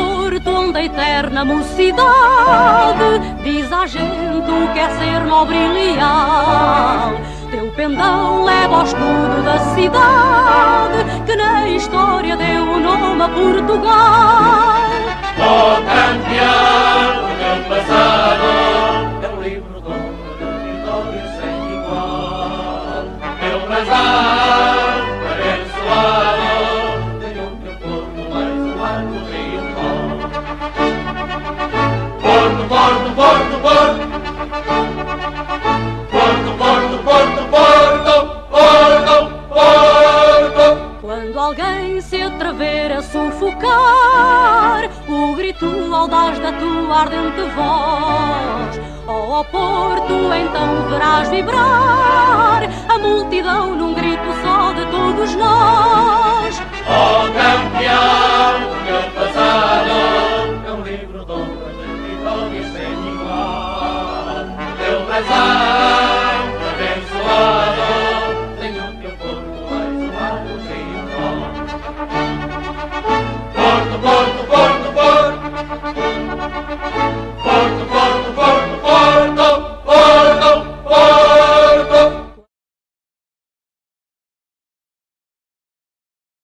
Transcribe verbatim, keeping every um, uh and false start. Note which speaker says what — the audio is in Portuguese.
Speaker 1: Porto, onde a eterna mocidade diz à gente o que é ser nobre e leal. Teu pendão leva ao escudo da cidade que na história deu o nome a Portugal.
Speaker 2: Ó campeão do teu passado, é um livro de honra de vitória sem igual. Teu brasar abençoado ganhou teu Porto mais um arco rival. Porto, Porto, Porto, Porto. Porto, Porto, Porto, Porto, Porto, Porto.
Speaker 1: Quando alguém se atrever a sufocar o grito audaz da tua ardente voz, ó oh, Porto, então verás vibrar a multidão num grito só de todos nós.
Speaker 2: Ó campeão